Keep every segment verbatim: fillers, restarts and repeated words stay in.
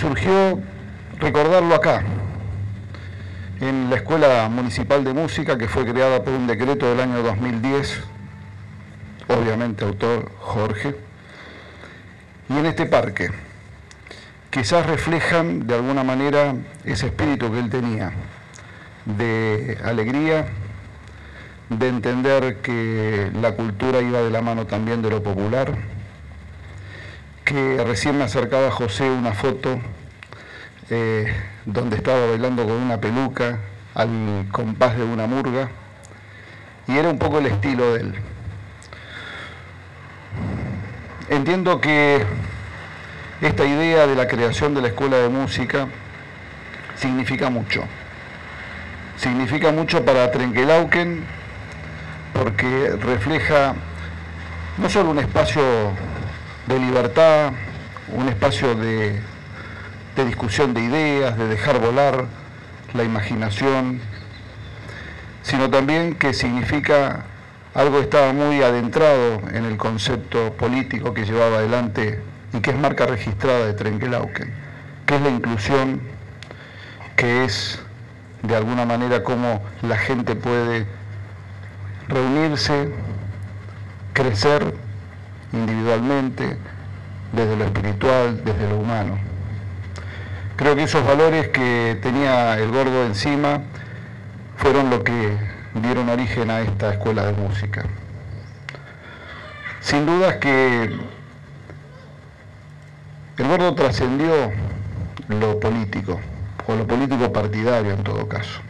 surgió recordarlo acá, en la Escuela Municipal de Música, que fue creada por un decreto del año dos mil diez, obviamente autor Jorge, y en este parque. Quizás reflejan de alguna manera ese espíritu que él tenía, de alegría, de entender que la cultura iba de la mano también de lo popular, que recién me acercaba a José una foto eh, donde estaba bailando con una peluca al compás de una murga, y era un poco el estilo de él. Entiendo que esta idea de la creación de la Escuela de Música significa mucho. Significa mucho para Trenquelauquen porque refleja no solo un espacio de libertad, un espacio de, de discusión de ideas, de dejar volar la imaginación, sino también que significa algo que estaba muy adentrado en el concepto político que llevaba adelante y que es marca registrada de Trenquelauquen, que es la inclusión, que es de alguna manera cómo la gente puede reunirse, crecer individualmente, desde lo espiritual, desde lo humano. Creo que esos valores que tenía el Gordo encima fueron lo que dieron origen a esta escuela de música. Sin dudas que el Gordo trascendió lo político, o lo político partidario en todo caso.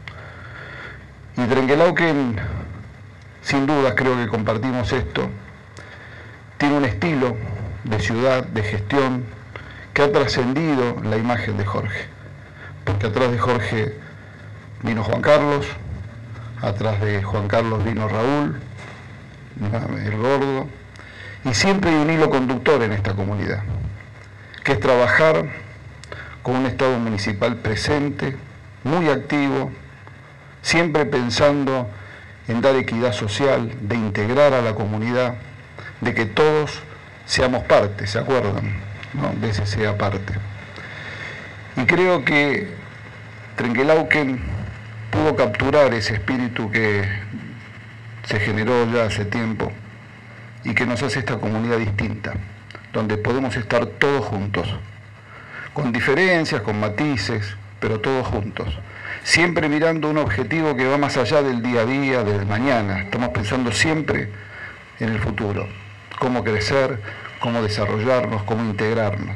Y Trenquelauquen, sin dudas creo que compartimos esto, tiene un estilo de ciudad, de gestión, que ha trascendido la imagen de Jorge. Porque atrás de Jorge vino Juan Carlos, atrás de Juan Carlos vino Raúl, el Gordo, y siempre hay un hilo conductor en esta comunidad, que es trabajar con un Estado municipal presente, muy activo, siempre pensando en dar equidad social, de integrar a la comunidad, de que todos seamos parte, ¿se acuerdan? ¿No? De ese sea parte. Y creo que Trenquelauquen pudo capturar ese espíritu que se generó ya hace tiempo y que nos hace esta comunidad distinta, donde podemos estar todos juntos, con diferencias, con matices, pero todos juntos, siempre mirando un objetivo que va más allá del día a día, del mañana. Estamos pensando siempre en el futuro, cómo crecer, cómo desarrollarnos, cómo integrarnos.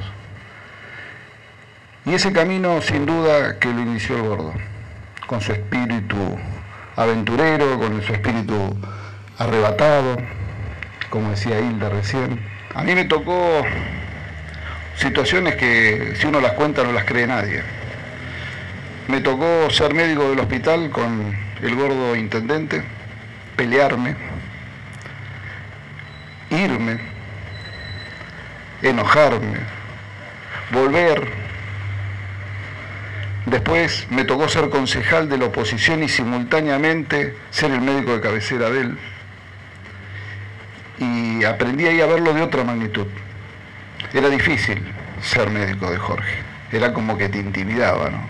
Y ese camino, sin duda, que lo inició el Gordo, con su espíritu aventurero, con su espíritu arrebatado, como decía Hilda recién. A mí me tocó situaciones que, si uno las cuenta, no las cree nadie. Me tocó ser médico del hospital con el Gordo intendente, pelearme, irme, enojarme, volver. Después me tocó ser concejal de la oposición y simultáneamente ser el médico de cabecera de él. Y aprendí ahí a verlo de otra magnitud. Era difícil ser médico de Jorge, era como que te intimidaba, ¿no?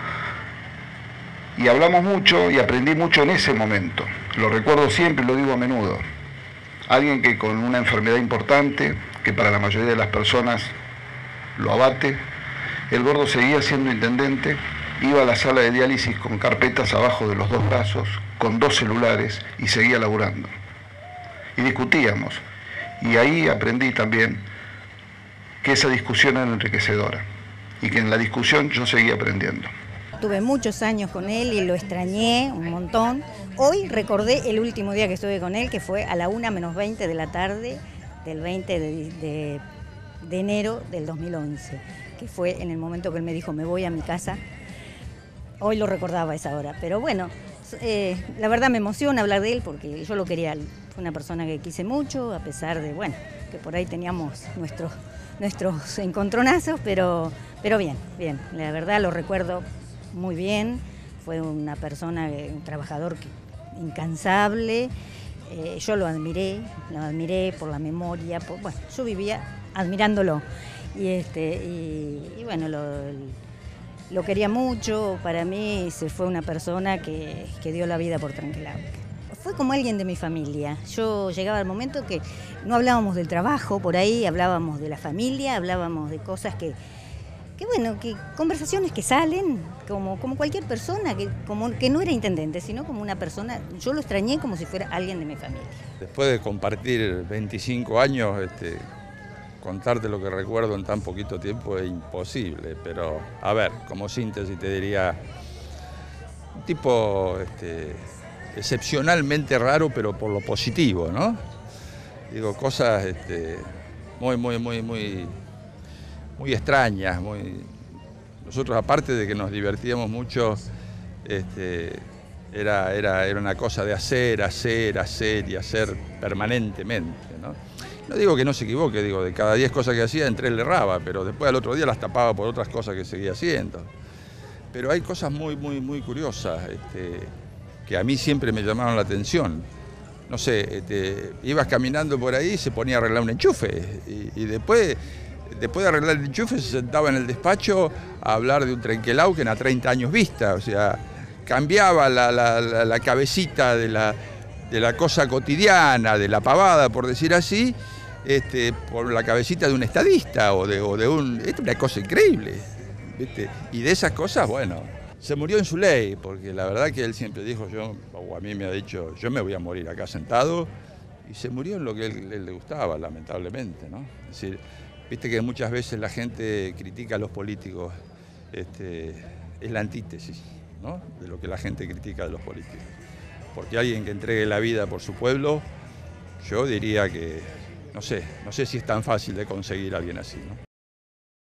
Y hablamos mucho y aprendí mucho en ese momento. Lo recuerdo siempre, lo digo a menudo. Alguien que con una enfermedad importante, que para la mayoría de las personas lo abate, el Gordo seguía siendo intendente, iba a la sala de diálisis con carpetas abajo de los dos brazos, con dos celulares, y seguía laburando. Y discutíamos. Y ahí aprendí también que esa discusión era enriquecedora, y que en la discusión yo seguía aprendiendo. Tuve muchos años con él y lo extrañé un montón. Hoy recordé el último día que estuve con él, que fue a la una menos veinte de la tarde del veinte de, de, de enero del dos mil once, que fue en el momento que él me dijo, me voy a mi casa. Hoy lo recordaba a esa hora, pero bueno, eh, la verdad me emociona hablar de él porque yo lo quería. Fue una persona que quise mucho, a pesar de, bueno, que por ahí teníamos nuestros, nuestros encontronazos, pero, pero bien, bien, la verdad lo recuerdo muy bien. Fue una persona, un trabajador incansable. Eh, yo lo admiré, lo admiré por la memoria, por, bueno, yo vivía admirándolo. Y, este, y, y bueno, lo, lo quería mucho. Para mí se fue una persona que, que dio la vida por Trenquelauquen. Fue como alguien de mi familia. Yo llegaba al momento que no hablábamos del trabajo por ahí, hablábamos de la familia, hablábamos de cosas que, que bueno, que conversaciones que salen, como, como cualquier persona, que, como, que no era intendente, sino como una persona. Yo lo extrañé como si fuera alguien de mi familia. Después de compartir veinticinco años, este, contarte lo que recuerdo en tan poquito tiempo es imposible, pero a ver, como síntesis te diría, un tipo este, excepcionalmente raro, pero por lo positivo, ¿no? Digo, cosas este, muy, muy, muy, muy, muy extrañas. Muy... Nosotros, aparte de que nos divertíamos mucho, este, era, era, era una cosa de hacer, hacer, hacer y hacer permanentemente, ¿no? No digo que no se equivoque, digo, de cada diez cosas que hacía, entre él le erraba, pero después al otro día las tapaba por otras cosas que seguía haciendo. Pero hay cosas muy, muy, muy curiosas este, que a mí siempre me llamaron la atención. No sé, este, ibas caminando por ahí y se ponía a arreglar un enchufe. Y, y después, después de arreglar el enchufe se sentaba en el despacho a hablar de un Trenquelauquen a treinta años vista. O sea, cambiaba la, la, la, la cabecita de la, de la cosa cotidiana, de la pavada, por decir así, este, por la cabecita de un estadista o de, o de un... Esto es una cosa increíble, ¿viste? Y de esas cosas, bueno, se murió en su ley, porque la verdad que él siempre dijo, yo, o a mí me ha dicho, yo me voy a morir acá sentado, y se murió en lo que él, él le gustaba, lamentablemente, ¿no? Es decir, viste que muchas veces la gente critica a los políticos, este, es la antítesis, ¿no?, de lo que la gente critica de los políticos. Porque alguien que entregue la vida por su pueblo, yo diría que, no sé, no sé si es tan fácil de conseguir a alguien así, ¿no?